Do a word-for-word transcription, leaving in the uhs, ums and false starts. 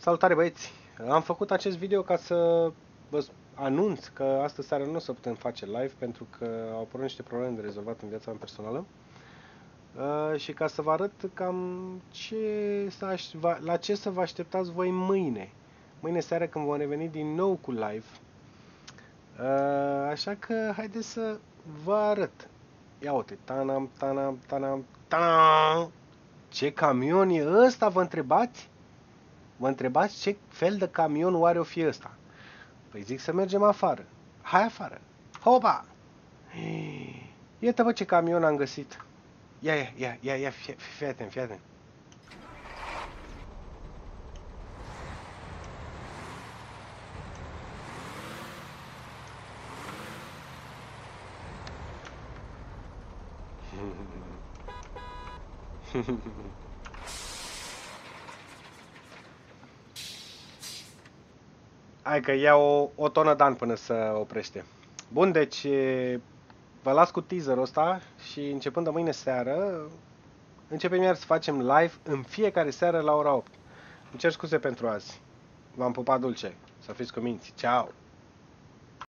Salutare băieți! Am făcut acest video ca să vă anunț că astă seară nu o să putem face live pentru că au apărut niște probleme de rezolvat în viața mea personală uh, și ca să vă arăt cam ce să aș, la ce să vă așteptați voi mâine. Mâine seară când vom reveni din nou cu live. Uh, așa că haideți să vă arăt. Ia uite, tanam, tanam, tanam, tanam. Ce camion e ăsta, vă întrebați? Vă întrebați ce fel de camion oare o fi ăsta? Păi zic să mergem afară. Hai afară. Hopa! Iată bă ce camion am găsit. Ia, ia, ia, ia, ia, fii, fii atent, fii atent. Hai că ia o, o tonă de ani până să oprește. Bun, deci vă las cu teaserul ăsta și începând de mâine seară începem iar să facem live în fiecare seară la ora opt. Îmi cer scuze pentru azi. V-am pupat dulce. Să fiți cu minți. Ciao!